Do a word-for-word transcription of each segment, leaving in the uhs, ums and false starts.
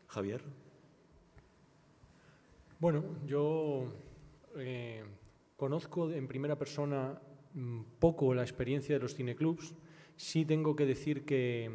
Javier. Bueno, yo eh, conozco en primera persona mmm, poco la experiencia de los cineclubs. Sí tengo que decir que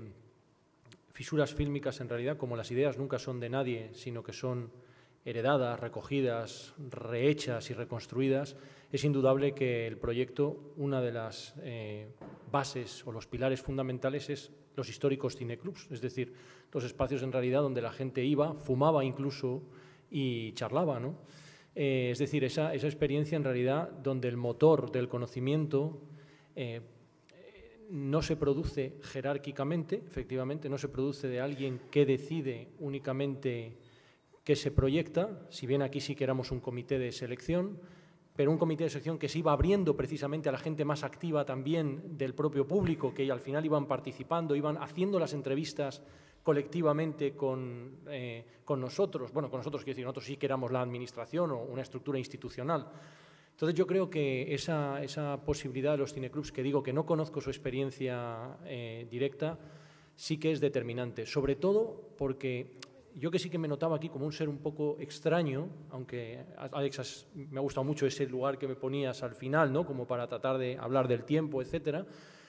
Fisuras Fílmicas, en realidad, como las ideas nunca son de nadie, sino que son heredadas, recogidas, rehechas y reconstruidas, es indudable que el proyecto, una de las eh, bases o los pilares fundamentales es los históricos cineclubs, es decir, los espacios en realidad donde la gente iba, fumaba incluso y charlaba, ¿no? Eh, es decir, esa, esa experiencia en realidad donde el motor del conocimiento eh, no se produce jerárquicamente, efectivamente, no se produce de alguien que decide únicamente qué se proyecta, si bien aquí sí que éramos un comité de selección, pero un comité de selección que se iba abriendo precisamente a la gente más activa también del propio público, que al final iban participando, iban haciendo las entrevistas colectivamente con, eh, con nosotros, bueno, con nosotros, quiero decir, nosotros sí que éramos la administración o una estructura institucional. Entonces yo creo que esa, esa posibilidad de los cineclubs, que digo que no conozco su experiencia eh, directa, sí que es determinante, sobre todo porque yo que sí que me notaba aquí como un ser un poco extraño, aunque Alex, me ha gustado mucho ese lugar que me ponías al final, ¿no? Como para tratar de hablar del tiempo, etcétera.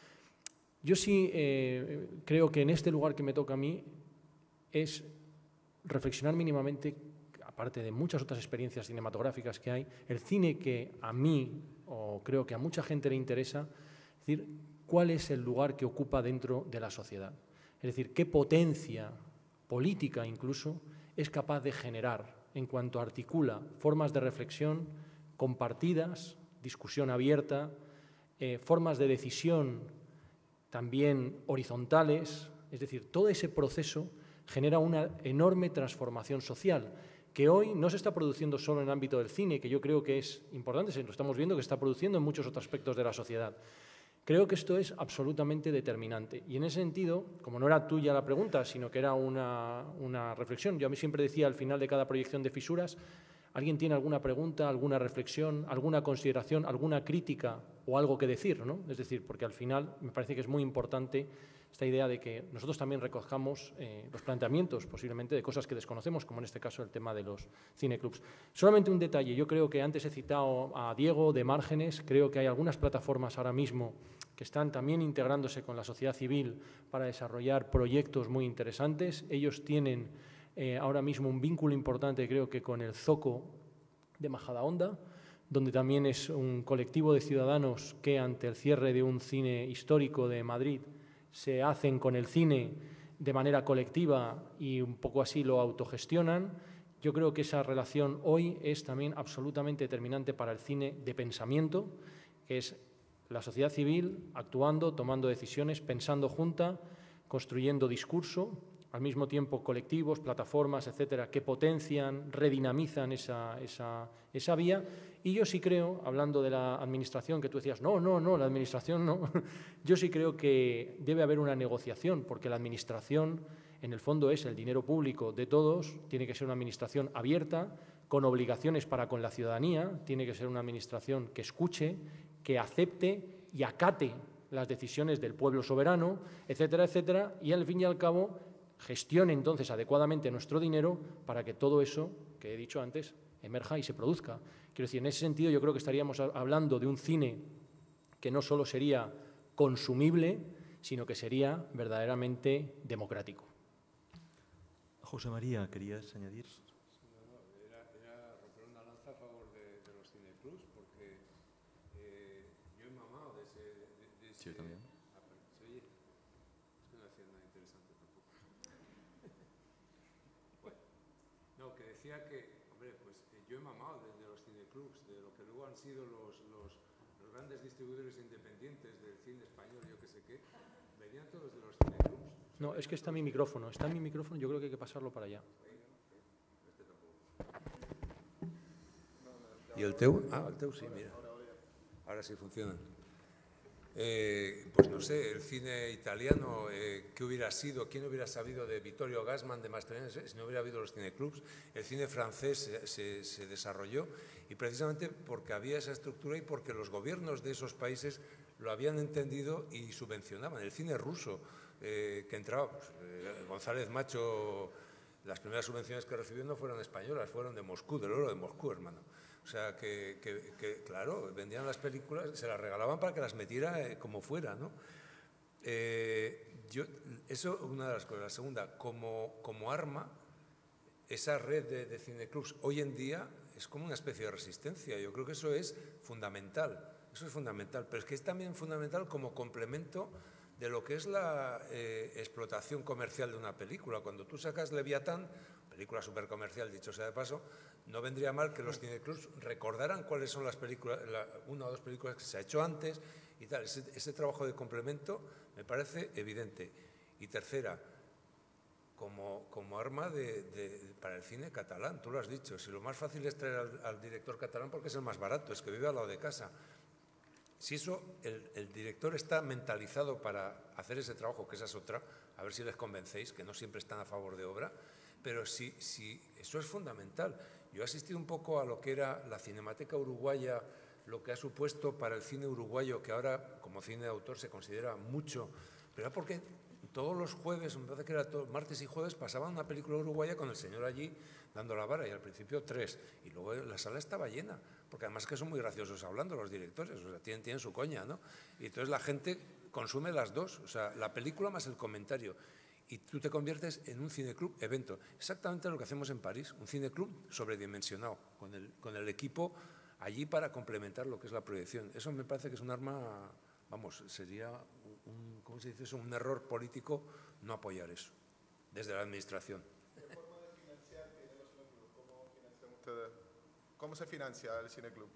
Yo sí eh, creo que en este lugar que me toca a mí es reflexionar mínimamente, aparte de muchas otras experiencias cinematográficas que hay, el cine que a mí, o creo que a mucha gente le interesa, es decir, cuál es el lugar que ocupa dentro de la sociedad. Es decir, qué potencia política incluso es capaz de generar en cuanto articula formas de reflexión compartidas, discusión abierta, eh, formas de decisión también horizontales, es decir, todo ese proceso genera una enorme transformación social que hoy no se está produciendo solo en el ámbito del cine, que yo creo que es importante, se lo estamos viendo que se está produciendo en muchos otros aspectos de la sociedad. Creo que esto es absolutamente determinante. Y en ese sentido, como no era tuya la pregunta, sino que era una, una reflexión, yo a mí siempre decía al final de cada proyección de Fisuras, ¿alguien tiene alguna pregunta, alguna reflexión, alguna consideración, alguna crítica o algo que decir, ¿no? Es decir, porque al final me parece que es muy importante esta idea de que nosotros también recojamos eh, los planteamientos posiblemente de cosas que desconocemos, como en este caso el tema de los cineclubs. Solamente un detalle, yo creo que antes he citado a Diego de Márgenes, creo que hay algunas plataformas ahora mismo que están también integrándose con la sociedad civil para desarrollar proyectos muy interesantes. Ellos tienen eh, ahora mismo un vínculo importante, creo que con el Zoco de Majadahonda, donde también es un colectivo de ciudadanos que ante el cierre de un cine histórico de Madrid se hacen con el cine de manera colectiva y un poco así lo autogestionan. Yo creo que esa relación hoy es también absolutamente determinante para el cine de pensamiento, que es la sociedad civil actuando, tomando decisiones, pensando junta, construyendo discurso, al mismo tiempo colectivos, plataformas, etcétera, que potencian, redinamizan esa, esa, esa vía. Y yo sí creo, hablando de la administración, que tú decías, no, no, no, la administración no, yo sí creo que debe haber una negociación, porque la administración, en el fondo, es el dinero público de todos, tiene que ser una administración abierta, con obligaciones para con la ciudadanía, tiene que ser una administración que escuche, que acepte y acate las decisiones del pueblo soberano, etcétera, etcétera, y al fin y al cabo gestione entonces adecuadamente nuestro dinero para que todo eso que he dicho antes emerja y se produzca. Quiero decir, en ese sentido yo creo que estaríamos hablando de un cine que no solo sería consumible, sino que sería verdaderamente democrático. José María, ¿querías añadir? Yo también. ¿Se oye? Es que no decía nada interesante tampoco. Bueno, no, que decía que, hombre, pues eh, yo he mamado desde los cineclubs, de lo que luego han sido los, los, los grandes distribuidores independientes del cine español, yo que sé qué, venían todos de los cineclubs. No, es que está mi micrófono, está mi micrófono, yo creo que hay que pasarlo para allá. ¿Y el teu? Ah, el teu sí, mira. Ahora sí funciona. Eh, pues no sé, el cine italiano, eh, ¿qué hubiera sido? ¿Quién hubiera sabido de Vittorio Gassman, de Mastroianni, si no hubiera habido los cineclubs? El cine francés se, se, se desarrolló y precisamente porque había esa estructura y porque los gobiernos de esos países lo habían entendido y subvencionaban. El cine ruso, eh, que entraba, pues, eh, González Macho las primeras subvenciones que recibió no fueron españolas, fueron de Moscú, del oro de Moscú, hermano. O sea, que, que, que claro, vendían las películas, se las regalaban para que las metiera eh, como fuera, ¿no? Eh, yo, eso es una de las cosas. La segunda, como, como arma, esa red de, de cineclubs hoy en día es como una especie de resistencia. Yo creo que eso es fundamental, eso es fundamental, pero es que es también fundamental como complemento de lo que es la eh, explotación comercial de una película. Cuando tú sacas Leviatán, película súper comercial, dicho sea de paso, no vendría mal que los cineclubs recordaran cuáles son las películas, la, una o dos películas que se ha hecho antes y tal. Ese, ese trabajo de complemento me parece evidente. Y tercera, como, como arma de, de, para el cine catalán, tú lo has dicho, si lo más fácil es traer al, al director catalán porque es el más barato, es que vive al lado de casa. Si eso, el, el director está mentalizado para hacer ese trabajo, que esa es otra, a ver si les convencéis, que no siempre están a favor de obra, pero si, si eso es fundamental. Yo he asistido un poco a lo que era la Cinemateca Uruguaya, lo que ha supuesto para el cine uruguayo, que ahora como cine de autor se considera mucho, pero era porque todos los jueves, me parece que era todo, martes y jueves, pasaban una película uruguaya con el señor allí dando la vara, y al principio tres, y luego la sala estaba llena, porque además que son muy graciosos hablando los directores, o sea, tienen, tienen su coña, ¿no? Y entonces la gente consume las dos, o sea, la película más el comentario, y tú te conviertes en un cineclub evento, exactamente lo que hacemos en París, un cineclub sobredimensionado, con el, con el equipo allí para complementar lo que es la proyección. Eso me parece que es un arma, vamos, sería un, ¿cómo se dice eso? Un error político no apoyar eso, desde la administración. ¿Cómo se financia el cineclub?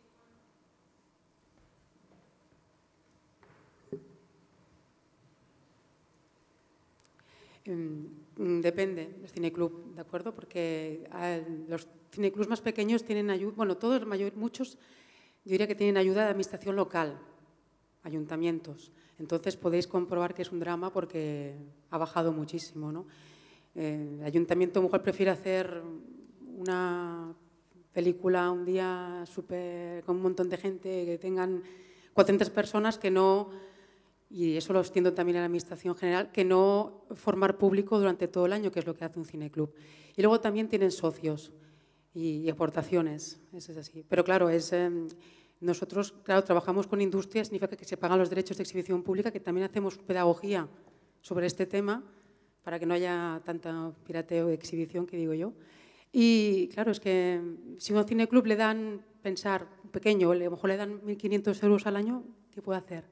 Depende del cineclub, ¿de acuerdo? Porque los cineclubs más pequeños tienen ayuda, bueno, todos, mayor, muchos, yo diría que tienen ayuda de administración local, ayuntamientos. Entonces podéis comprobar que es un drama porque ha bajado muchísimo, ¿no? Eh, el ayuntamiento a lo mejor prefiere hacer una película un día super, con un montón de gente, que tengan cuatrocientas personas, que no, y eso lo extiendo también a la administración general, que no formar público durante todo el año, que es lo que hace un cineclub. Y luego también tienen socios y, y aportaciones, eso es así. Pero claro, es, eh, nosotros claro, trabajamos con industria, significa que se pagan los derechos de exhibición pública, que también hacemos pedagogía sobre este tema, para que no haya tanta pirateo de exhibición, que digo yo. Y claro, es que si a un cineclub le dan, pensar, pequeño, a lo mejor le dan mil quinientos euros al año, ¿qué puede hacer?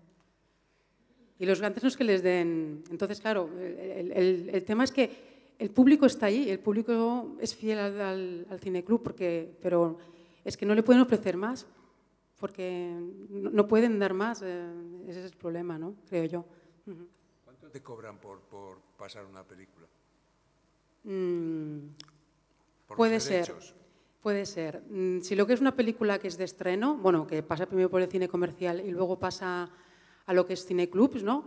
Y los antes no es que les den. Entonces, claro, el, el, el tema es que el público está ahí, el público es fiel al, al, al cineclub, porque, pero es que no le pueden ofrecer más, porque no, no pueden dar más, eh, ese es el problema, ¿no? Creo yo. Uh-huh. ¿Cuánto te cobran por, por pasar una película? Mm. Por Puede ser, puede ser. Si lo que es una película que es de estreno, bueno, que pasa primero por el cine comercial y luego pasa a lo que es cineclubs, ¿no?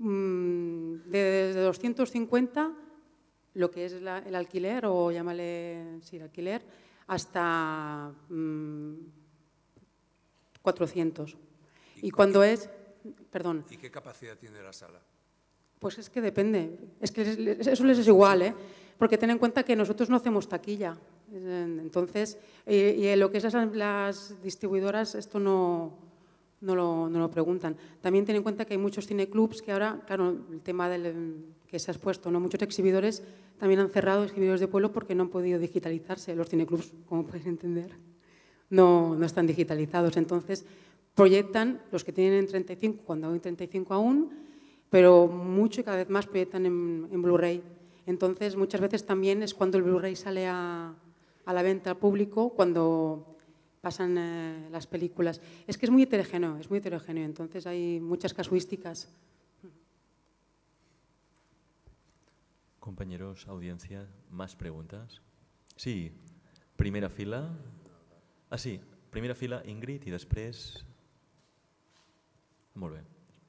Desde doscientos cincuenta, lo que es la, el alquiler, o llámale, sí, el alquiler, hasta mmm, cuatrocientos. ¿Y, ¿Y cuando es, perdón. ¿Y qué capacidad tiene la sala? Pues es que depende, es que eso les es igual, ¿eh? Porque ten en cuenta que nosotros no hacemos taquilla, entonces, y, y lo que es las, las distribuidoras, esto no, no, lo, no lo preguntan. También ten en cuenta que hay muchos cineclubs que ahora, claro, el tema del, que se ha expuesto, ¿no? Muchos exhibidores también han cerrado, exhibidores de pueblo, porque no han podido digitalizarse. Los cineclubs, como puedes entender, no, no están digitalizados. Entonces, proyectan los que tienen treinta y cinco, cuando hay treinta y cinco aún, pero mucho y cada vez más proyectan en, en Blu-ray. Entonces, muchas veces también es cuando el Blu-ray sale a, a la venta al público, cuando pasan eh, las películas. Es que es muy heterogéneo, es muy heterogéneo, entonces hay muchas casuísticas. Compañeros, audiencia, ¿más preguntas? Sí, primera fila. Ah, sí, primera fila Ingrid y després... Molt bé.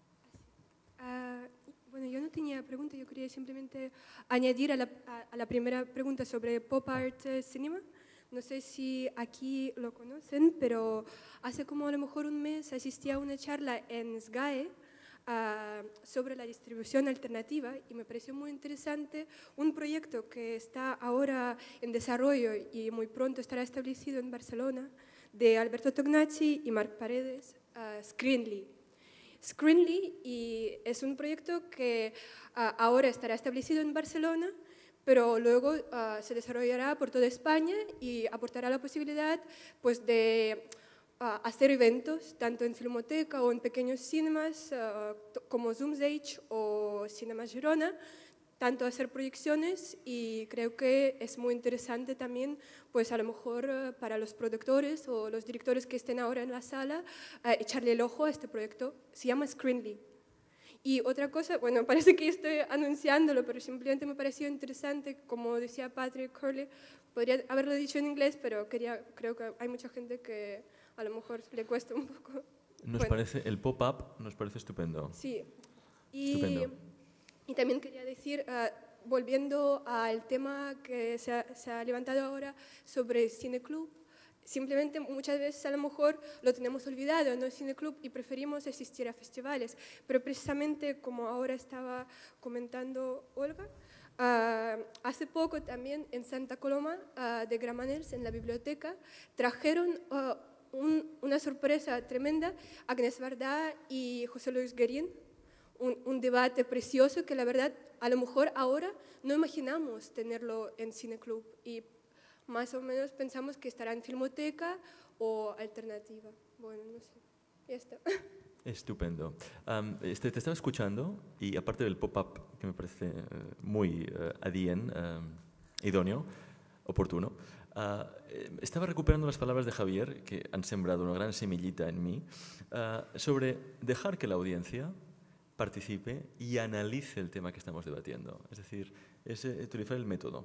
Bueno, yo no tenía pregunta, yo quería simplemente añadir a la, a, a la primera pregunta sobre Pop Art Cinema. No sé si aquí lo conocen, pero hace como a lo mejor un mes asistí a una charla en S G A E uh, sobre la distribución alternativa y me pareció muy interesante un proyecto que está ahora en desarrollo y muy pronto estará establecido en Barcelona de Alberto Tognazzi y Marc Paredes, uh, Screenly. Screenly y es un proyecto que uh, ahora estará establecido en Barcelona, pero luego uh, se desarrollará por toda España y aportará la posibilidad pues, de uh, hacer eventos, tanto en Filmoteca o en pequeños cinemas uh, como Zoomstage o Cinema Girona, tanto hacer proyecciones y creo que es muy interesante también, pues a lo mejor uh, para los productores o los directores que estén ahora en la sala, uh, echarle el ojo a este proyecto. Se llama Screenly. Y otra cosa, bueno, parece que estoy anunciándolo, pero simplemente me pareció interesante, como decía Patrick Curley, podría haberlo dicho en inglés, pero quería, creo que hay mucha gente que a lo mejor le cuesta un poco. Nos bueno. parece, el pop-up nos parece estupendo. Sí. Y, Estupendo. y también quería decir, uh, volviendo al tema que se ha, se ha levantado ahora sobre Cine Club, simplemente muchas veces a lo mejor lo tenemos olvidado, ¿no? El Cine Club, y preferimos asistir a festivales. Pero precisamente, como ahora estaba comentando Olga, uh, hace poco también en Santa Coloma uh, de Gramenet, en la biblioteca, trajeron uh, un, una sorpresa tremenda, Agnès Varda y José Luis Guerin, un, un debate precioso que la verdad a lo mejor ahora no imaginamos tenerlo en Cine Club. Y más o menos pensamos que estará en Filmoteca o alternativa. Bueno, no sé. Ya está. Estupendo. Um, este, te estaba escuchando y aparte del pop-up, que me parece uh, muy uh, adien, uh, idóneo, oportuno, uh, estaba recuperando las palabras de Javier, que han sembrado una gran semillita en mí, uh, sobre dejar que la audiencia participe y analice el tema que estamos debatiendo. Es decir, es eh, utilizar el método.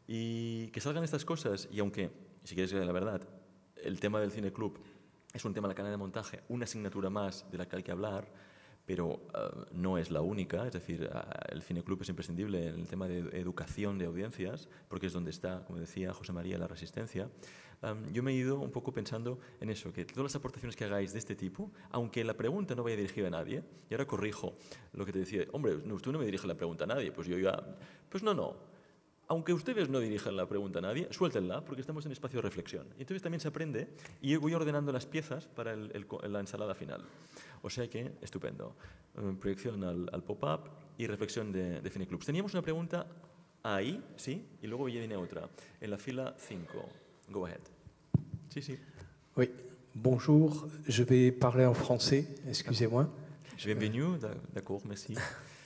Y que salgan estas cosas, y aunque, si quieres la verdad, el tema del Cine Club es un tema de la cadena de montaje, una asignatura más de la que hay que hablar, pero uh, no es la única, es decir, uh, el Cine Club es imprescindible en el tema de educación de audiencias, porque es donde está, como decía José María, la resistencia. Um, yo me he ido un poco pensando en eso, que todas las aportaciones que hagáis de este tipo, aunque la pregunta no vaya dirigida a nadie, y ahora corrijo lo que te decía, hombre, no, tú no me diriges la pregunta a nadie, pues yo ya, pues no, no. Aunque ustedes no dirijan la pregunta a nadie, suéltenla, porque estamos en espacio de reflexión. Y entonces también se aprende y voy ordenando las piezas para el, el, la ensalada final. O sea que, estupendo. Um, proyección al, al pop-up y reflexión de, de Cine Clubs. Teníamos una pregunta ahí, ¿sí? Y luego viene otra, en la fila cinco. Go ahead. Sí, sí. Oui, bonjour, je vais parler en français, excusez-moi. Bienvenue, d'accord, merci.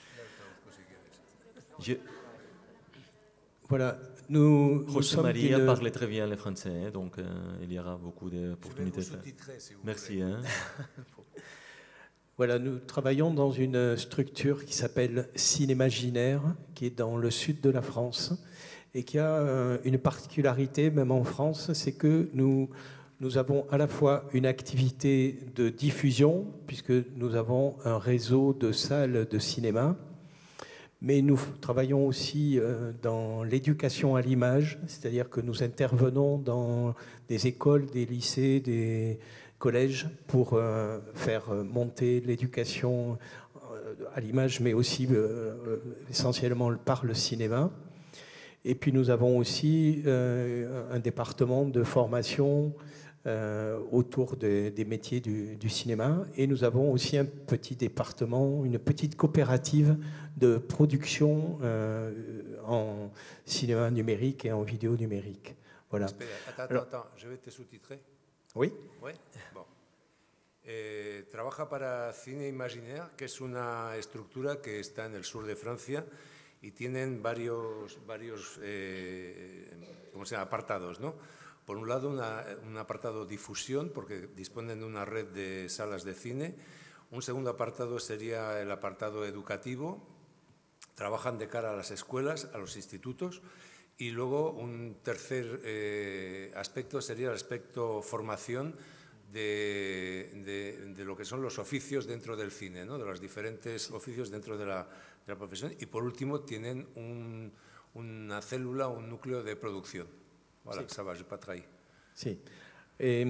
Je... Voilà, nous, nous José sommes María d'une- parle très bien le français, donc euh, il y aura beaucoup d'opportunités. Je vais vous sous-titrer, si vous Merci. voulez. Hein. Voilà, nous travaillons dans une structure qui s'appelle Cinémaginaire, qui est dans le sud de la France, et qui a euh, une particularité, même en France, c'est que nous, nous avons à la fois une activité de diffusion, puisque nous avons un réseau de salles de cinéma, mais nous travaillons aussi euh, dans l'éducation à l'image, c'est-à-dire que nous intervenons dans des écoles, des lycées, des collèges pour euh, faire monter l'éducation euh, à l'image, mais aussi euh, essentiellement par le cinéma. Et puis nous avons aussi euh, un département de formation euh, autour de- des métiers du, du cinéma. Et nous avons aussi un petit département, une petite coopérative de production euh, en cinéma numérique et en vidéo numérique. Voilà. Espera, attends, Alors- attends, je vais te sous-titrer. Oui. Ouais. Bon. Eh, trabaja para Cine Imaginaire, que es una estructura que está en el sur de Francia y tienen varios, varios eh, ¿cómo se llama? apartados, ¿no? Por un lado, una- un apartado difusión, porque disponen de una red de salas de cine. Un segundo apartado sería el apartado educativo. Trabajan de cara a las escuelas, a los institutos. Y luego un tercer eh, aspecto sería el aspecto formación de, de- de lo que son los oficios dentro del cine, ¿no? De los diferentes oficios dentro de la, de la profesión. Y por último tienen un- una célula, un núcleo de producción. Voilà, Sí. ça va, je pas trahi. Si. Et,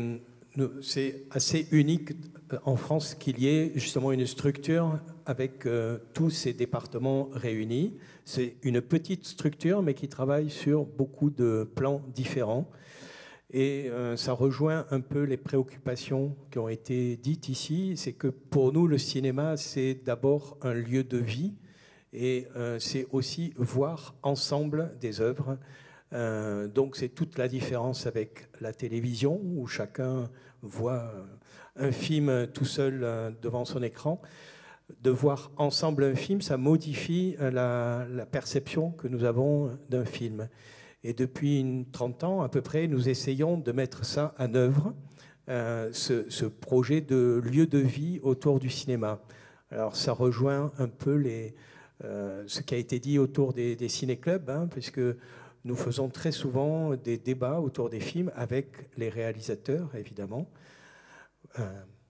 c'est assez unique en France qu'il y ait justement une structure avec euh, tous ces départements réunis. C'est une petite structure, mais qui travaille sur beaucoup de plans différents. Et euh, ça rejoint un peu les préoccupations qui ont été dites ici. C'est que pour nous, le cinéma, c'est d'abord un lieu de vie. Et euh, c'est aussi voir ensemble des œuvres. Euh, donc c'est toute la différence avec la télévision, où chacun voit un film tout seul euh, devant son écran. De voir ensemble un film, ça modifie la, la perception que nous avons d'un film. Et depuis une trente ans à peu près, nous essayons de mettre ça en œuvre, euh, ce, ce projet de lieu de vie autour du cinéma. Alors ça rejoint un peu les, euh, ce qui a été dit autour des, des ciné-clubs, hein, puisque nous faisons très souvent des débats autour des films avec les réalisateurs, évidemment. Euh,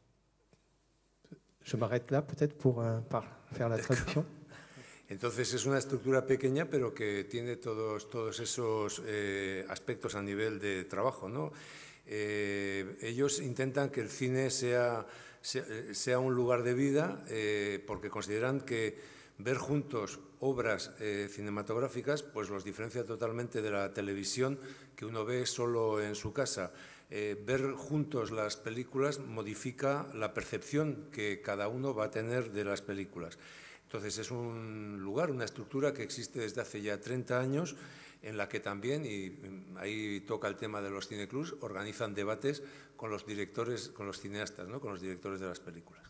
je m'arrête là peut-être pour euh, par, faire la traduction. Entonces es una estructura pequeña, pero que tiene todos, todos esos eh, aspectos a nivel de trabajo, ¿no? Eh, ellos intentan que el cine sea, sea, sea un lugar de vida, eh, porque consideran que ver juntos obras eh, cinematográficas pues los diferencia totalmente de la televisión que uno ve solo en su casa. Eh, ver juntos las películas modifica la percepción que cada uno va a tener de las películas. Entonces es un lugar, una estructura que existe desde hace ya treinta años, en la que también, y ahí toca el tema de los cineclubs, organizan debates con los directores, con los cineastas, ¿no? Con los directores de las películas.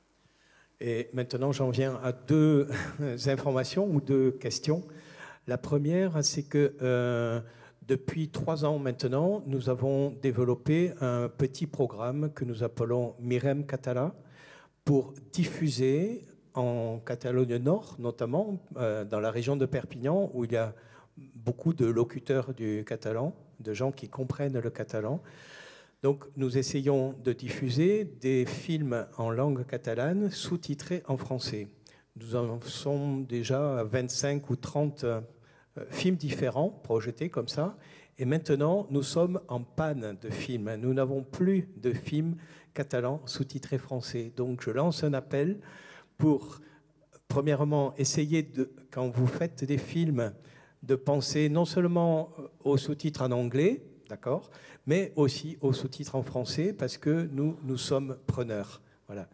Et maintenant, j'en viens à deux informations ou deux questions. La première, c'est que euh, depuis trois ans maintenant, nous avons développé un petit programme que nous appelons Mirem Català pour diffuser en Catalogne Nord, notamment euh, dans la région de Perpignan, où il y a beaucoup de locuteurs du catalan, de gens qui comprennent le catalan. Donc nous essayons de diffuser des films en langue catalane sous-titrés en français. Nous en sommes déjà à vingt-cinq ou trente euh, films différents projetés comme ça. Et maintenant, nous sommes en panne de films. Nous n'avons plus de films catalans sous-titrés français. Donc je lance un appel pour, premièrement, essayer, de, quand vous faites des films, de penser non seulement aux sous-titres en anglais, d'accord, mais aussi aux sous-titres en français, parce que nous, nous sommes preneurs. Voilà.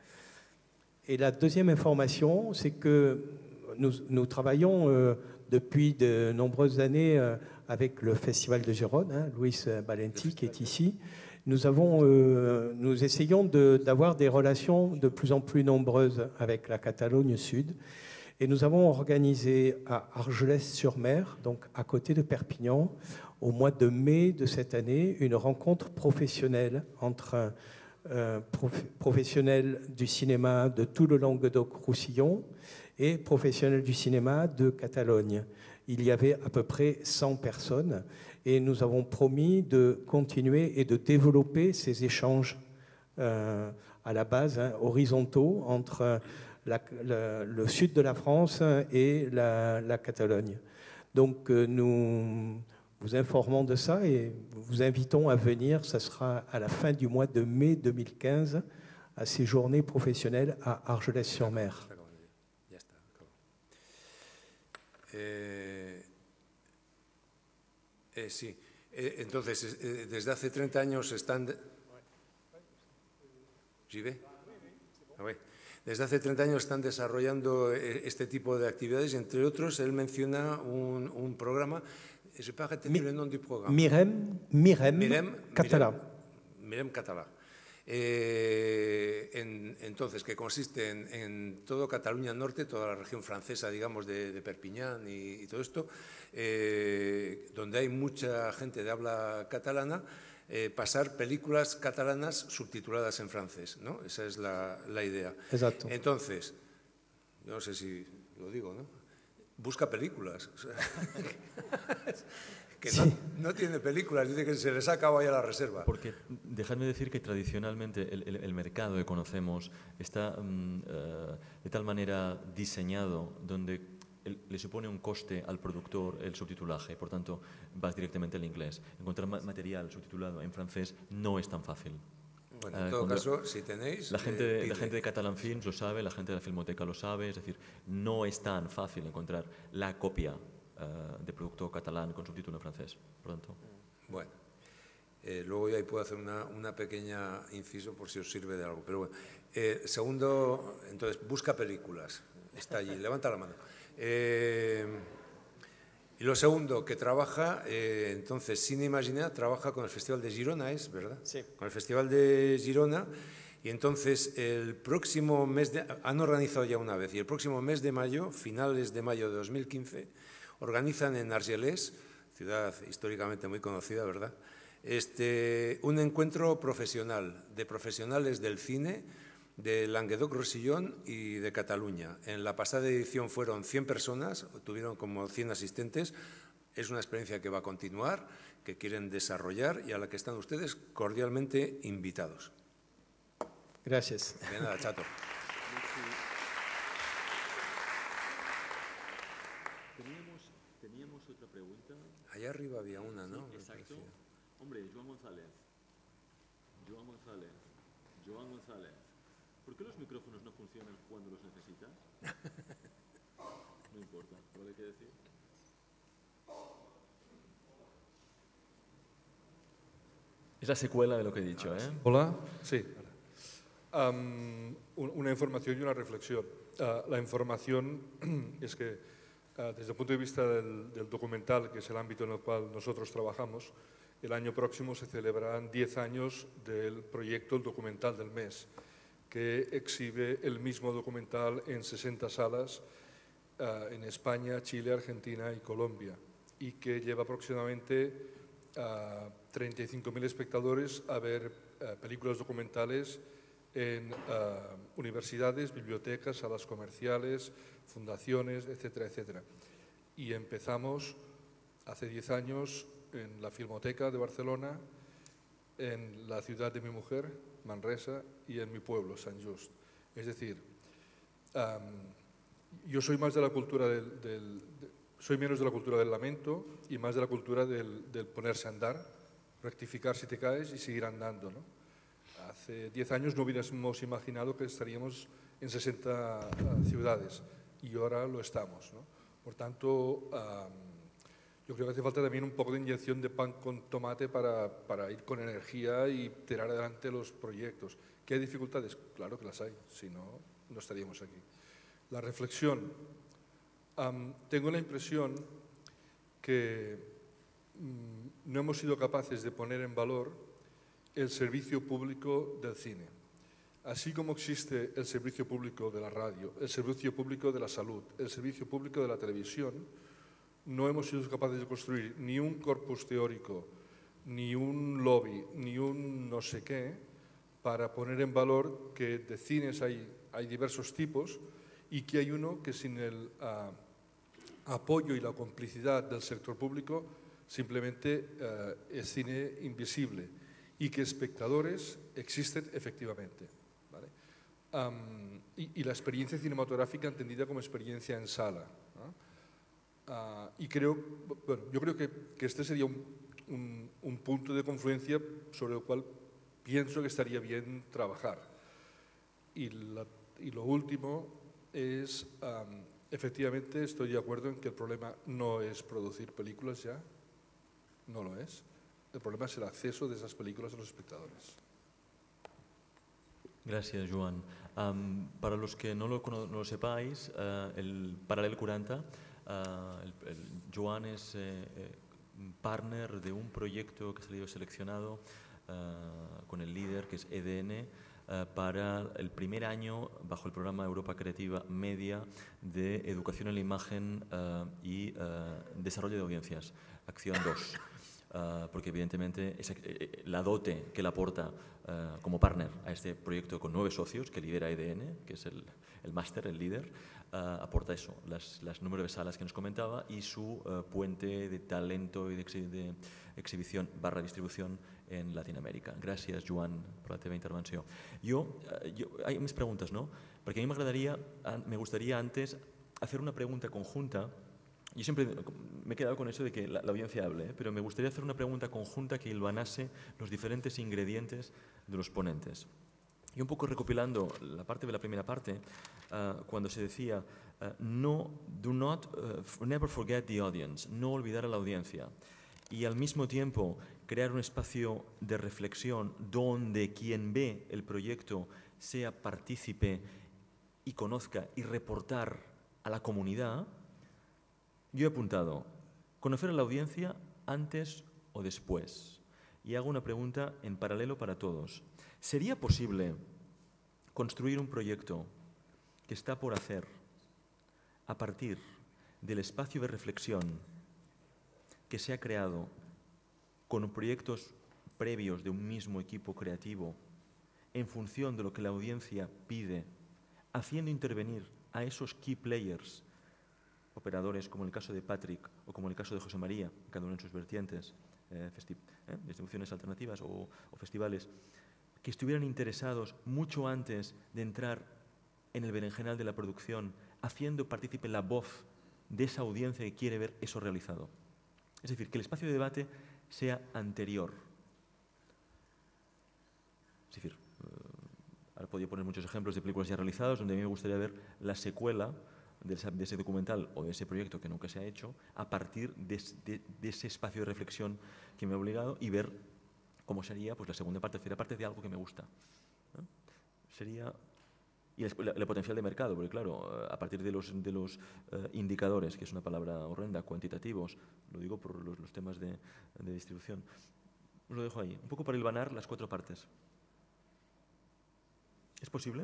Et la deuxième information, c'est que nous, nous travaillons euh, depuis de nombreuses années euh, avec le Festival de Gérone, hein, Luis Valenti qui est ici. Nous, avons, euh, nous essayons de, d'avoir des relations de plus en plus nombreuses avec la Catalogne Sud. Et nous avons organisé à Argelès-sur-Mer, donc à côté de Perpignan, au mois de mai de cette année, une rencontre professionnelle entre euh, prof, professionnels du cinéma de tout le Languedoc-Roussillon et professionnels du cinéma de Catalogne. Il y avait à peu près cent personnes et nous avons promis de continuer et de développer ces échanges euh, à la base, hein, horizontaux entre La, la, le sud de la France et la, la Catalogne. Donc euh, nous vous informons de ça et vous invitons à venir. Ça sera à la fin du mois de mai deux mille quinze à ces journées professionnelles à Argelès-sur-Mer. Eh, eh, sí. Eh, entonces, eh, desde hace treinta años están... De... ¿Sí ve? Ah, oui. Desde hace treinta años están desarrollando este tipo de actividades, entre otros, él menciona un, un programa, je peux retenir le nom du programme. Mirem, Mirem, Mirem Català. Mirem, Mirem Català. Eh, en, entonces, que consiste en, en todo Cataluña Norte, toda la región francesa, digamos, de, de Perpiñán y, y todo esto, eh, donde hay mucha gente de habla catalana, Eh, pasar películas catalanas subtituladas en francés, ¿no? Esa es la, la idea. Exacto. Entonces, yo no sé si lo digo, ¿no? Busca películas. O sea, que no, no tiene películas, dice que se les ha acabado ya la reserva. Porque dejadme decir que tradicionalmente el, el, el mercado que conocemos está um, uh, de tal manera diseñado donde el, le supone un coste al productor el subtitulaje, por tanto vas directamente al inglés. Encontrar ma material subtitulado en francés no es tan fácil. Bueno, en Uh, todo cuando caso, si tenéis... La gente, eh, la gente de Catalan Films lo sabe, la gente de la Filmoteca lo sabe, es decir, no es tan fácil encontrar la copia uh, de producto catalán con subtítulo en francés. Por tanto. Bueno, eh, luego yo ahí puedo hacer una, una pequeña inciso por si os sirve de algo. Pero bueno, eh, segundo, entonces, busca películas. Está allí, levanta la mano. Eh, y lo segundo, que trabaja, eh, entonces, Cine Imaginaire trabaja con el Festival de Girona, ¿es verdad? Sí. Con el Festival de Girona. Y entonces, el próximo mes, de, han organizado ya una vez, y el próximo mes de mayo, finales de mayo de dos mil quince, organizan en Argelès, ciudad históricamente muy conocida, ¿verdad?, este, un encuentro profesional, de profesionales del cine, de Languedoc-Rosellón y de Cataluña. En la pasada edición fueron cien personas, tuvieron como cien asistentes. Es una experiencia que va a continuar, que quieren desarrollar y a la que están ustedes cordialmente invitados. Gracias. De nada, chato. Teníamos, teníamos otra pregunta. Allá arriba había una, ¿no? Sí, exacto. Hombre, Joan González. Joan González. Joan González. ¿Por qué los micrófonos no funcionan cuando los necesitas? No importa, ¿lo hay que decir? Es la secuela de lo que he dicho, ¿eh? Hola, sí. Um, una información y una reflexión. Uh, la información es que uh, desde el punto de vista del, del documental, que es el ámbito en el cual nosotros trabajamos, el año próximo se celebrarán diez años del proyecto El Documental del Mes, que exhibe el mismo documental en sesenta salas uh, en España, Chile, Argentina y Colombia, y que lleva aproximadamente a treinta y cinco mil espectadores a ver uh, películas documentales en uh, universidades, bibliotecas, salas comerciales, fundaciones, etcétera, etcétera. Y empezamos hace diez años en la Filmoteca de Barcelona, en la ciudad de mi mujer, Manresa, y en mi pueblo, Sant Just. Es decir, um, yo soy más de la cultura del, del de, soy menos de la cultura del lamento y más de la cultura del, del ponerse a andar, rectificar si te caes y seguir andando, ¿no? Hace diez años no hubiéramos imaginado que estaríamos en sesenta uh, ciudades y ahora lo estamos, ¿no? Por tanto, um, yo creo que hace falta también un poco de inyección de pan con tomate para, para ir con energía y tirar adelante los proyectos. ¿Qué hay dificultades? Claro que las hay, si no, no estaríamos aquí. La reflexión. Um, tengo la impresión que um, no hemos sido capaces de poner en valor el servicio público del cine. Así como existe el servicio público de la radio, el servicio público de la salud, el servicio público de la televisión, no hemos sido capaces de construir ni un corpus teórico, ni un lobby, ni un no sé qué, para poner en valor que de cines hay, hay diversos tipos y que hay uno que sin el uh, apoyo y la complicidad del sector público simplemente uh, es cine invisible y que espectadores existen efectivamente, ¿vale? Um, y, y la experiencia cinematográfica entendida como experiencia en sala, ¿no? Uh, y creo, bueno, yo creo que, que este sería un, un, un punto de confluencia sobre el cual pienso que estaría bien trabajar. Y, la, y lo último es, um, efectivamente, estoy de acuerdo en que el problema no es producir películas ya, no lo es. El problema es el acceso de esas películas a los espectadores. Gracias, Joan. Um, para los que no lo, no lo sepáis, uh, el Paral·lel cuarenta, Uh, el, el Joan es eh, eh, partner de un proyecto que ha salido seleccionado uh, con el líder, que es E D N, uh, para el primer año bajo el programa Europa Creativa Media de Educación en la Imagen uh, y uh, Desarrollo de Audiencias, Acción dos. Uh, porque evidentemente esa, eh, la dote que le aporta uh, como partner a este proyecto con nueve socios que lidera E D N, que es el, el máster, el líder, uh, aporta eso, las, las número de salas que nos comentaba y su uh, puente de talento y de, exhi de exhibición barra distribución en Latinoamérica. Gracias, Joan, por la teva intervenció. Jo, uh, jo, hay més preguntes, ¿no? Perquè a mi m'agradaria, me gustaría antes hacer una pregunta conjunta yo siempre me he quedado con eso de que la, la audiencia hable, ¿eh? Pero me gustaría hacer una pregunta conjunta que hilvanase los diferentes ingredientes de los ponentes. Y un poco recopilando la parte de la primera parte, uh, cuando se decía, uh, no, do not, uh, never forget the audience, no olvidar a la audiencia. Y al mismo tiempo crear un espacio de reflexión donde quien ve el proyecto sea partícipe y conozca y reportar a la comunidad. Yo he apuntado, conocer a la audiencia antes o después. Y hago una pregunta en paralelo para todos. ¿Sería posible construir un proyecto que está por hacer a partir del espacio de reflexión que se ha creado con proyectos previos de un mismo equipo creativo en función de lo que la audiencia pide, haciendo intervenir a esos key players, operadores como el caso de Patrick o como el caso de José María, cada uno en sus vertientes, eh, eh, distribuciones alternativas o, o festivales, que estuvieran interesados mucho antes de entrar en el berenjenal de la producción, haciendo partícipe la voz de esa audiencia que quiere ver eso realizado. Es decir, que el espacio de debate sea anterior. Es decir, eh, ahora podría poner muchos ejemplos de películas ya realizadas donde a mí me gustaría ver la secuela de ese, de ese documental o de ese proyecto que nunca se ha hecho a partir de, de, de ese espacio de reflexión que me ha obligado y ver cómo sería pues, la segunda parte, la tercera parte de algo que me gusta. ¿No? Sería... Y la, la potencial de mercado, porque claro, a partir de los, de los uh, indicadores, que es una palabra horrenda, cuantitativos, lo digo por los, los temas de, de distribución, os lo dejo ahí, un poco para hilvanar las cuatro partes. ¿Es posible?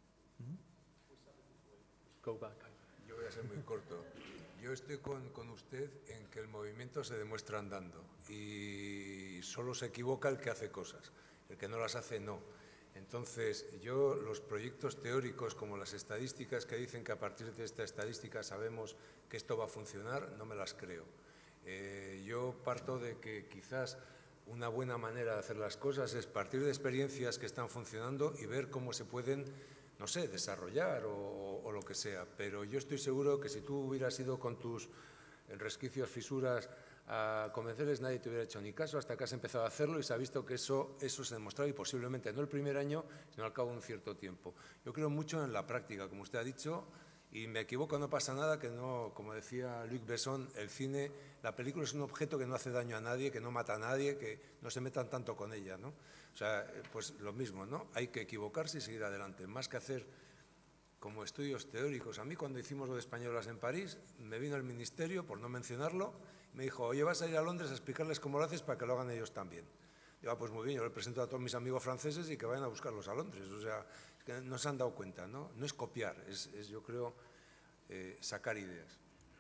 Yo voy a ser muy corto. Yo estoy con, con usted en que el movimiento se demuestra andando y solo se equivoca el que hace cosas, el que no las hace no. Entonces, yo los proyectos teóricos como las estadísticas que dicen que a partir de esta estadística sabemos que esto va a funcionar, no me las creo. Eh, yo parto de que quizás una buena manera de hacer las cosas es partir de experiencias que están funcionando y ver cómo se pueden, no sé, desarrollar o, o lo que sea. Pero yo estoy seguro que si tú hubieras ido con tus resquicios, fisuras, a convencerles, nadie te hubiera hecho ni caso hasta que has empezado a hacerlo y se ha visto que eso, eso se ha demostrado y posiblemente no el primer año, sino al cabo de un cierto tiempo. Yo creo mucho en la práctica, como usted ha dicho, y me equivoco, no pasa nada, que no, como decía Luc Besson, el cine, la película es un objeto que no hace daño a nadie, que no mata a nadie, que no se metan tanto con ella, ¿no? O sea, pues lo mismo, ¿no? Hay que equivocarse y seguir adelante, más que hacer como estudios teóricos. A mí cuando hicimos lo de Españolas en París, me vino el ministerio, por no mencionarlo, me dijo, oye, vas a ir a Londres a explicarles cómo lo haces para que lo hagan ellos también. Digo, ah, pues muy bien, yo le presento a todos mis amigos franceses y que vayan a buscarlos a Londres. O sea, es que no se han dado cuenta, ¿no? No es copiar, es, es yo creo, eh, sacar ideas.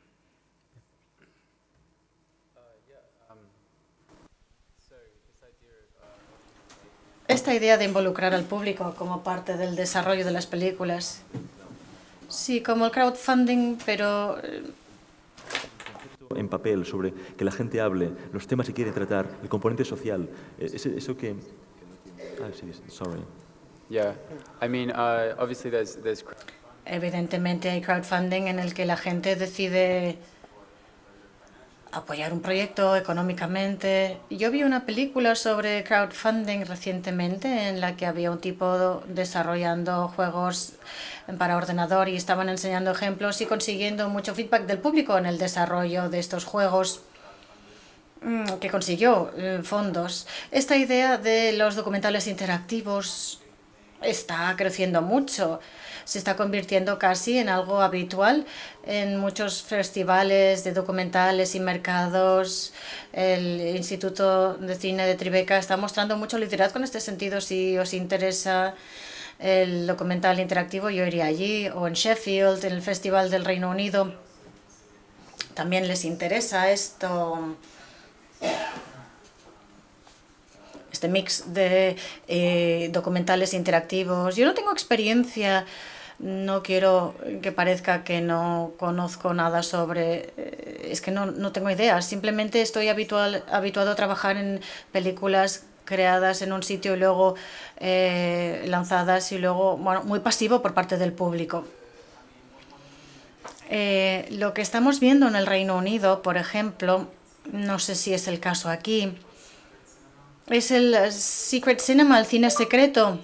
Esta idea de involucrar al público como parte del desarrollo de las películas. Sí, como el crowdfunding, pero... En papel, sobre que la gente hable, los temas que quiere tratar, el componente social, eso, eso que... Ah, sí, sorry. Yeah, I mean, uh, obviously there's, there's... Evidentemente hay crowdfunding en el que la gente decide apoyar un proyecto económicamente. Yo vi una película sobre crowdfunding recientemente en la que había un tipo desarrollando juegos para ordenador y estaban enseñando ejemplos y consiguiendo mucho feedback del público en el desarrollo de estos juegos que consiguió fondos. Esta idea de los documentales interactivos está creciendo mucho. Se está convirtiendo casi en algo habitual en muchos festivales de documentales y mercados. El Instituto de Cine de Tribeca está mostrando mucho liderazgo en este sentido. Si os interesa el documental interactivo, yo iría allí, o en Sheffield, en el Festival del Reino Unido. También les interesa esto, este mix de eh, documentales interactivos. Yo no tengo experiencia. No quiero que parezca que no conozco nada sobre... Es que no, no tengo ideas. Simplemente estoy habitual, habituado a trabajar en películas creadas en un sitio y luego eh, lanzadas y luego, bueno, muy pasivo por parte del público. Eh, lo que estamos viendo en el Reino Unido, por ejemplo, no sé si es el caso aquí, es el Secret Cinema, el cine secreto,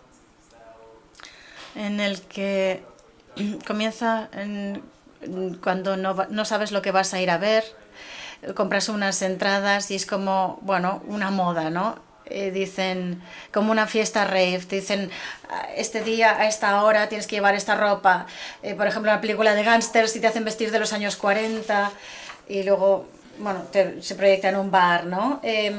en el que comienza en, cuando no, no sabes lo que vas a ir a ver, compras unas entradas y es como, bueno, una moda, ¿no? Eh, dicen, como una fiesta rave, dicen, este día, a esta hora, tienes que llevar esta ropa. Eh, por ejemplo, una película de gángsters y te hacen vestir de los años cuarenta y luego, bueno, te, se proyecta en un bar, ¿no? Eh,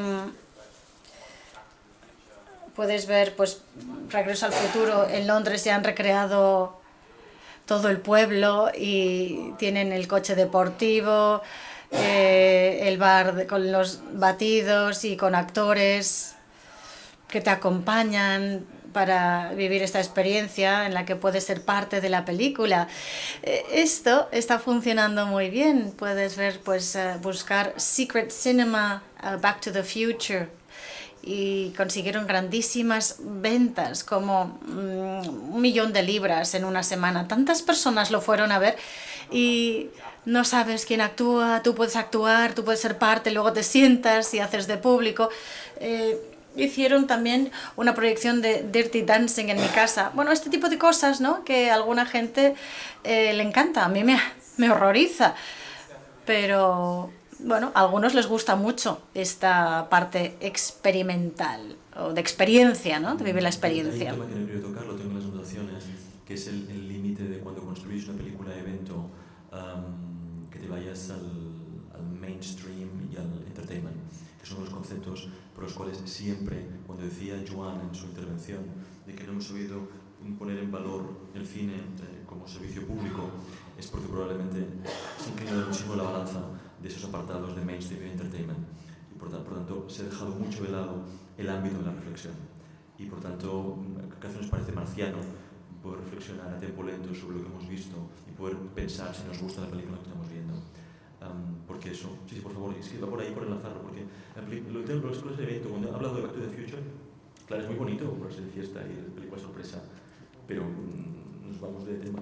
puedes ver, pues, Regreso al Futuro, en Londres ya han recreado todo el pueblo y tienen el coche deportivo, eh, el bar de, con los batidos y con actores que te acompañan para vivir esta experiencia en la que puedes ser parte de la película. Eh, esto está funcionando muy bien. Puedes ver, pues, uh, buscar Secret Cinema, uh, Back to the Future, y consiguieron grandísimas ventas, como um, un millón de libras en una semana. Tantas personas lo fueron a ver y no sabes quién actúa, tú puedes actuar, tú puedes ser parte, luego te sientas y haces de público. Eh, hicieron también una proyección de Dirty Dancing en mi casa. Bueno, este tipo de cosas, ¿no?, que a alguna gente eh, le encanta. A mí me, me horroriza. Pero, bueno, a algunos les gusta mucho esta parte experimental, o de experiencia, ¿no?, de vivir la experiencia. Hay un tema que no quiero tocar, lo tengo en las anotaciones, que es el límite de cuando construís una película de evento, um, que te vayas al, al mainstream y al entertainment, que son los conceptos por los cuales siempre, cuando decía Joan en su intervención, de que no hemos sabido poner en valor el cine eh, como servicio público, es porque probablemente se inclina muchísimo la balanza de esos apartados de mainstream y entertainment. Y por, por tanto, se ha dejado mucho de lado el ámbito de la reflexión. Y por tanto, casi nos parece marciano poder reflexionar a tiempo lento sobre lo que hemos visto y poder pensar si nos gusta la película que estamos viendo. Um, porque eso, sí, sí, por favor, es que va por ahí por enlazarlo, porque lo que tengo con las cosas de evento, cuando he hablado de Back to the Future, claro, es muy bonito ponerse de fiesta y de película sorpresa, pero um, nos vamos de tema.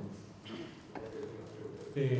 Eh,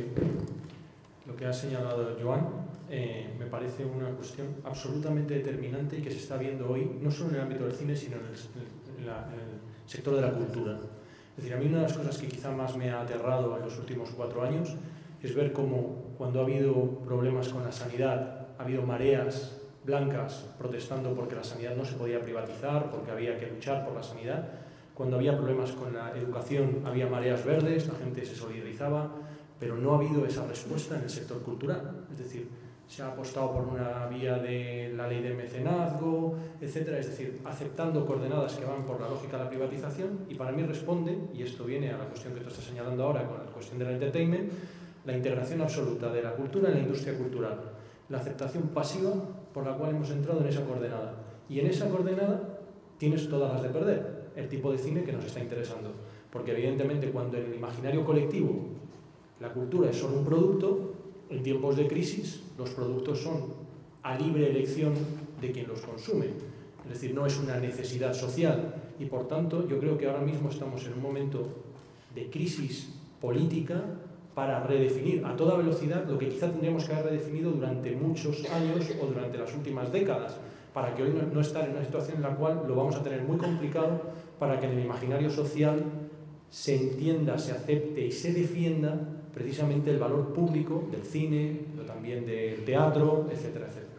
lo que ha señalado Joan eh, me parece una cuestión absolutamente determinante y que se está viendo hoy, no solo en el ámbito del cine, sino en el, en la, en el sector de la cultura. Es decir, a mí una de las cosas que quizá más me ha aterrado en los últimos cuatro años es ver cómo, cuando ha habido problemas con la sanidad, ha habido mareas blancas protestando porque la sanidad no se podía privatizar, porque había que luchar por la sanidad. Cuando había problemas con la educación, había mareas verdes, la gente se solidarizaba, pero no ha habido esa respuesta en el sector cultural. Es decir, se ha apostado por una vía de la ley de mecenazgo, etcétera, es decir, aceptando coordenadas que van por la lógica de la privatización, y para mí responde, y esto viene a la cuestión que tú estás señalando ahora con la cuestión del entertainment, la integración absoluta de la cultura en la industria cultural, la aceptación pasiva por la cual hemos entrado en esa coordenada. Y en esa coordenada tienes todas las de perder, el tipo de cine que nos está interesando. Porque evidentemente cuando en el imaginario colectivo la cultura es solo un producto, en tiempos de crisis los productos son a libre elección de quien los consume. Es decir, no es una necesidad social. Y por tanto yo creo que ahora mismo estamos en un momento de crisis política para redefinir a toda velocidad lo que quizá tendríamos que haber redefinido durante muchos años o durante las últimas décadas, para que hoy no, no estar en una situación en la cual lo vamos a tener muy complicado para que en el imaginario social se entienda, se acepte y se defienda precisamente el valor público del cine, pero también del teatro, etcétera, etcétera.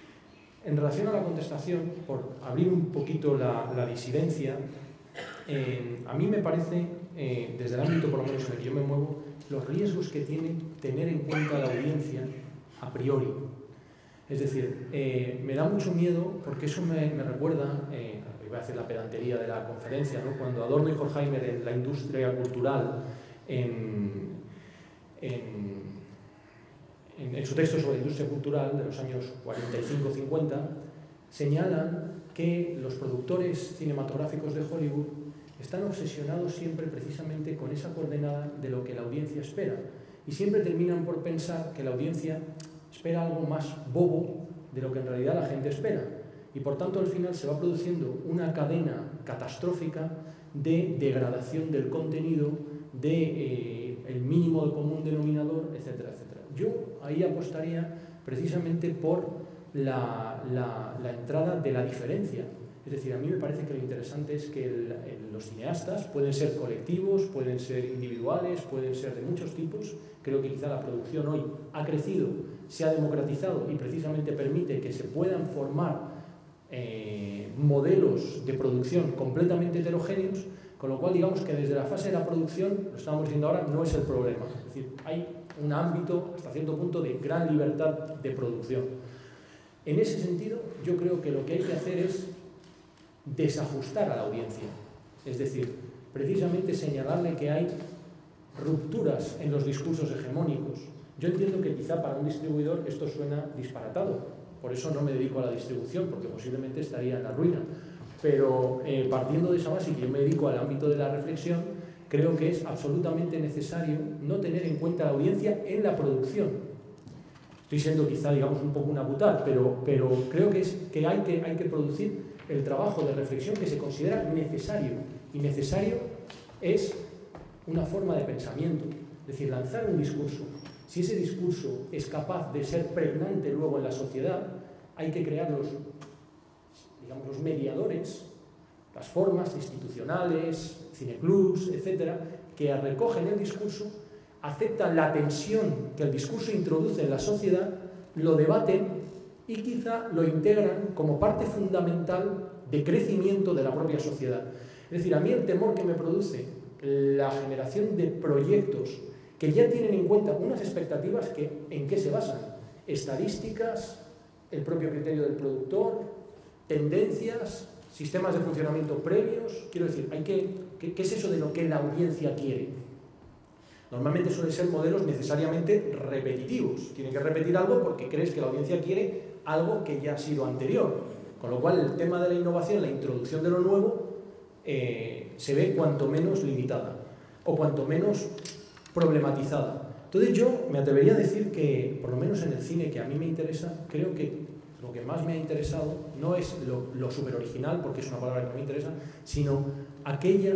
En relación a la contestación, por abrir un poquito la, la disidencia, eh, a mí me parece, eh, desde el ámbito por lo menos en el que yo me muevo, los riesgos que tiene tener en cuenta la audiencia a priori. Es decir, eh, me da mucho miedo porque eso me, me recuerda, eh, voy a hacer la pedantería de la conferencia, ¿no?, cuando Adorno y Horkheimer en La industria cultural, en, en, en, en su texto sobre la industria cultural de los años cuarenta y cinco cincuenta, señalan que los productores cinematográficos de Hollywood están obsesionados siempre precisamente con esa coordenada de lo que la audiencia espera. Y siempre terminan por pensar que la audiencia espera algo más bobo de lo que en realidad la gente espera. Y por tanto al final se va produciendo una cadena catastrófica de degradación del contenido, de eh, el mínimo común denominador, etcétera, etcétera. Yo ahí apostaría precisamente por la, la, la entrada de la diferencia. Es decir, a mí me parece que lo interesante es que el, el, los cineastas pueden ser colectivos, pueden ser individuales, pueden ser de muchos tipos. Creo que quizá la producción hoy ha crecido, se ha democratizado y precisamente permite que se puedan formar eh, modelos de producción completamente heterogéneos, con lo cual digamos que desde la fase de la producción, lo estamos viendo ahora, no es el problema. Es decir, hay un ámbito hasta cierto punto de gran libertad de producción. En ese sentido, yo creo que lo que hay que hacer es desajustar a la audiencia. Es decir, precisamente señalarle que hay rupturas en los discursos hegemónicos. Yo entiendo que quizá para un distribuidor esto suena disparatado, por eso no me dedico a la distribución, porque posiblemente estaría en la ruina. Pero eh, partiendo de esa base, que yo me dedico al ámbito de la reflexión, creo que es absolutamente necesario no tener en cuenta a la audiencia en la producción. Estoy siendo quizá, digamos, un poco una putada, pero, pero creo que, es, que, hay que hay que producir el trabajo de reflexión que se considera necesario. Y necesario es una forma de pensamiento, es decir, lanzar un discurso. Si ese discurso es capaz de ser pregnante luego en la sociedad, hay que crear los, digamos, los mediadores, las formas institucionales, cineclubs, etcétera, que recogen el discurso, aceptan la tensión que el discurso introduce en la sociedad, lo debaten y quizá lo integran como parte fundamental de crecimiento de la propia sociedad. Es decir, a mí el temor que me produce la generación de proyectos que ya tienen en cuenta unas expectativas que, ¿en qué se basan? Estadísticas, el propio criterio del productor, tendencias, sistemas de funcionamiento previos. Quiero decir, hay que, ¿qué, qué es eso de lo que la audiencia quiere? Normalmente suelen ser modelos necesariamente repetitivos. Tienen que repetir algo porque crees que la audiencia quiere algo que ya ha sido anterior. Con lo cual el tema de la innovación, la introducción de lo nuevo, eh, se ve cuanto menos limitada o cuanto menos problematizada. Entonces yo me atrevería a decir que, por lo menos en el cine que a mí me interesa, creo que lo que más me ha interesado no es lo, lo super original, porque es una palabra que no me interesa, sino aquella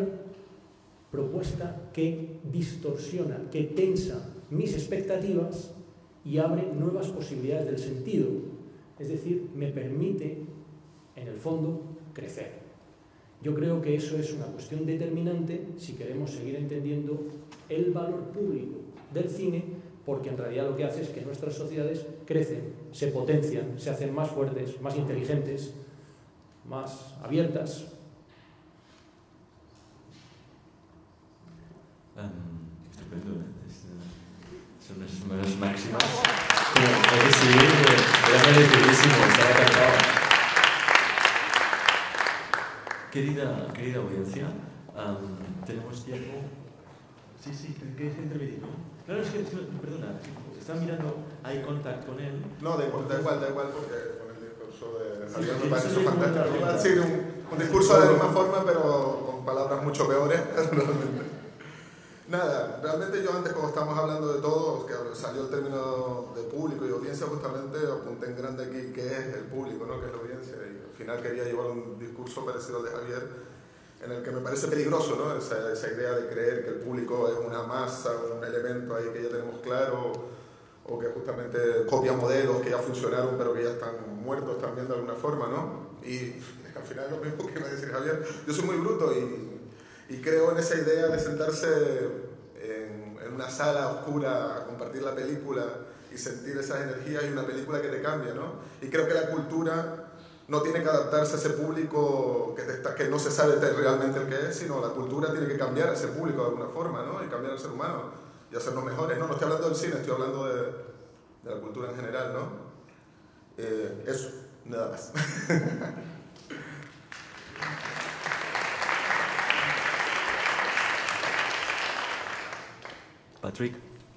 propuesta que distorsiona, que tensa mis expectativas y abre nuevas posibilidades del sentido. Es decir, me permite, en el fondo, crecer. Yo creo que eso es una cuestión determinante si queremos seguir entendiendo el valor público del cine, porque en realidad lo que hace es que nuestras sociedades crecen, se potencian, se hacen más fuertes, más inteligentes, más abiertas. Um, estupendo, ¿eh? Es, uh, son las nuevas máximas. Como hay que seguir, era merecidísimo, estaba encantado. Querida, querida audiencia, um, tenemos tiempo. Sí, sí, ¿quieres intervenir? Claro, es que, es que, perdona, está mirando, hay contacto con él. No, da igual, da igual, da igual, porque con el discurso de Javier me pareció fantástico. Iba a decir un, un discurso de la misma forma, pero con palabras mucho peores, realmente. Nada, realmente yo antes, como estábamos hablando de todo, que salió el término de público y audiencia, justamente apunté en grande aquí que es el público, ¿no? Que es la audiencia, y al final quería llevar un discurso parecido al de Javier, en el que me parece peligroso, ¿no? Esa, esa idea de creer que el público es una masa, un elemento ahí que ya tenemos claro, o que justamente copia modelos que ya funcionaron pero que ya están muertos también de alguna forma, ¿no? Y al final es lo mismo que iba a decir Javier. Yo soy muy bruto y... Y creo en esa idea de sentarse en, en una sala oscura a compartir la película y sentir esas energías y una película que te cambia, ¿no? Y creo que la cultura no tiene que adaptarse a ese público que, te está, que no se sabe realmente el que es, sino la cultura tiene que cambiar a ese público de alguna forma, ¿no? Y cambiar al ser humano y hacernos mejores. No, no estoy hablando del cine, estoy hablando de, de la cultura en general, ¿no? Eh, eso, nada más. Patrick.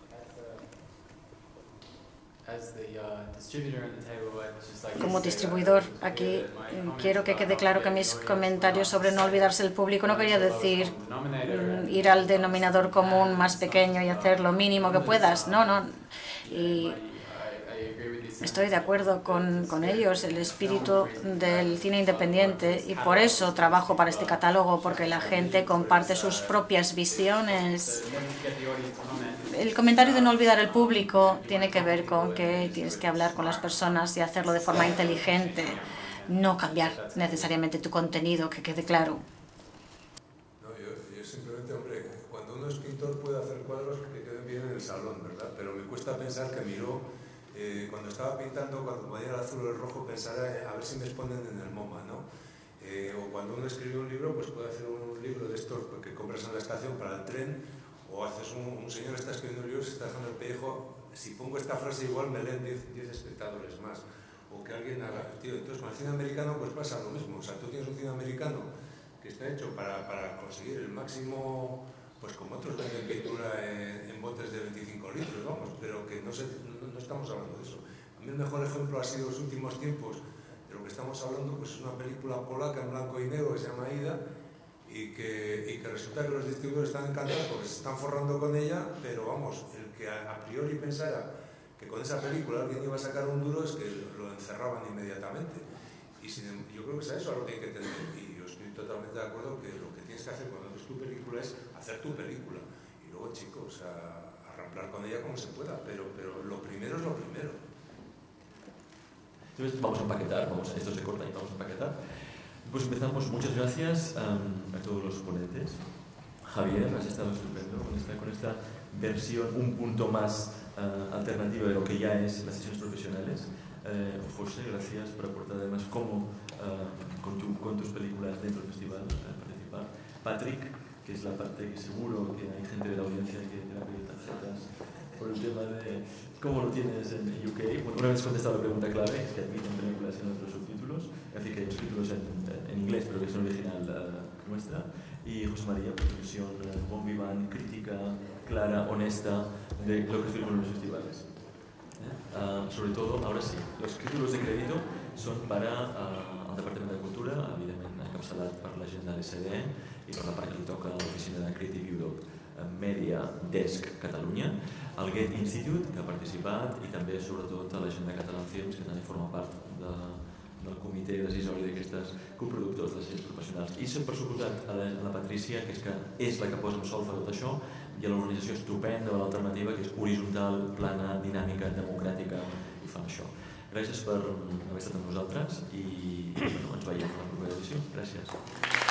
Como distribuidor, aquí quiero que quede claro que mis comentarios sobre no olvidarse del público no quería decir mm, ir al denominador común más pequeño y hacer lo mínimo que puedas. No, no. Y estoy de acuerdo con, con ellos, el espíritu del cine independiente, y por eso trabajo para este catálogo, porque la gente comparte sus propias visiones. el comentario de no olvidar el público tiene que ver con que tienes que hablar con las personas y hacerlo de forma inteligente, no cambiar necesariamente tu contenido, que quede claro. No, yo, yo simplemente, hombre, cuando uno es pintor puede hacer cuadros que queden bien en el salón, ¿verdad? Pero me cuesta pensar que Miró, eh, cuando estaba pintando, cuando ponía el azul o el rojo, pensara eh, a ver si me exponen en el MoMA, ¿no? Eh, o cuando uno escribe un libro, pues puede hacer un libro de estos que compras en la estación para el tren, o haces un, un señor está escribiendo un libro, se está dejando el pellejo, si pongo esta frase igual me leen diez espectadores más, o que alguien haga, tío, entonces con el cine americano pues pasa lo mismo, o sea, tú tienes un cine americano que está hecho para, para conseguir el máximo, pues como otros venden pintura en, en botes de veinticinco litros, vamos, pero que no, se, no, no estamos hablando de eso. A mí el mejor ejemplo ha sido los últimos tiempos. De lo que estamos hablando pues es una película polaca en blanco y negro que se llama Ida y que, y que resulta que los distribuidores están encantados porque se están forrando con ella, pero vamos, el que a, a priori pensara que con esa película alguien iba a sacar un duro es que lo encerraban inmediatamente. Y sin, yo creo que es a eso a lo que hay que tener, y yo estoy totalmente de acuerdo que lo que tienes que hacer cuando haces tu película es hacer tu película y luego, chicos, a, a ramplar con ella como se pueda, pero, pero lo primero es lo primero. Entonces vamos a empaquetar, vamos, esto se corta y vamos a empaquetar. Pues empezamos, muchas gracias um, a todos los ponentes. Javier, has estado estupendo con esta, con esta versión un punto más uh, alternativa de lo que ya es las sesiones profesionales. Uh, José, gracias por aportar además cómo uh, con, tu, con tus películas dentro del festival uh, participar. Patrick, que es la parte que seguro que hay gente de la audiencia que te va a pedir tarjetas por el tema de cómo lo tienes en U K. Bueno, una vez contestado la pregunta clave, es que admiten películas en otros subtítulos, es decir, que hay subtítulos en, en inglés, pero que es la original uh, nuestra. Y José María, por su visión uh, bon vivant, crítica, clara, honesta, de lo que hacemos en los festivales. ¿Eh? Uh, sobre todo, ahora sí, los títulos de crédito son para uh, el Departament de Cultura, evidentment encapçalat per l'agenda de C D E i per la part que li toca a l'oficina de Creative Europe Media Desk Catalunya, el Goethe Institute, que ha participat, i també, sobretot, a l'agenda Catalan Films, que també forma part de, del comitè decisori d'aquestes coproductors de les sèries professionals. I, per suposat, a la, a la Patrícia, que és, que és la que posa en solfa tot això, i a l'organització estupenda de l'alternativa, que és horitzontal, plana, dinàmica, democràtica, i fan això. Gràcies per haver estat amb nosaltres i bueno, ens veiem a la propera edició. Gràcies.